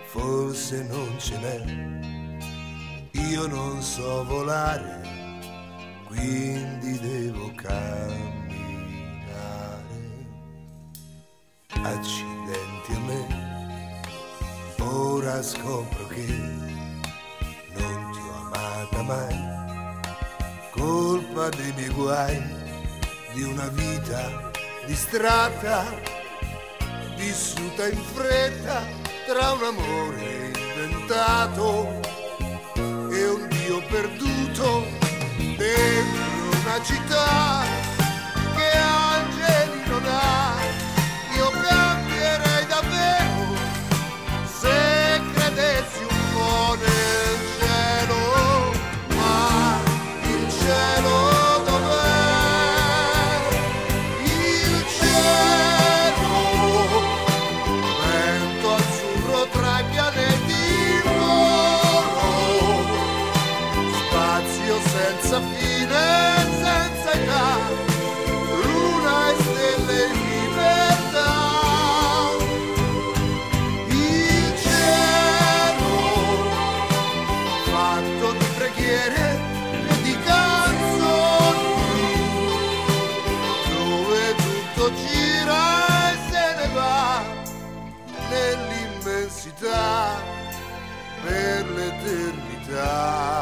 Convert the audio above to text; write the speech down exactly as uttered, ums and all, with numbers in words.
forse non ce n'è. Io non so volare, quindi devo camminare. Accidenti a me, ora scopro che non ti ho amata mai, colpa dei miei guai, di una vita distratta, vissuta in fretta tra un amore inventato e un Dio perduto dentro una città che angeli non ha. Io cambierei davvero se credessi un po' nel cielo, ma il cielo dov'è? Il cielo, vento azzurro tra i pianeti loro, spazio senza fine, senza età, luna e stelle in libertà. Il cielo, fatto di preghiere e di canzoni, dove tutto gira e se ne va nell'immensità per l'eternità.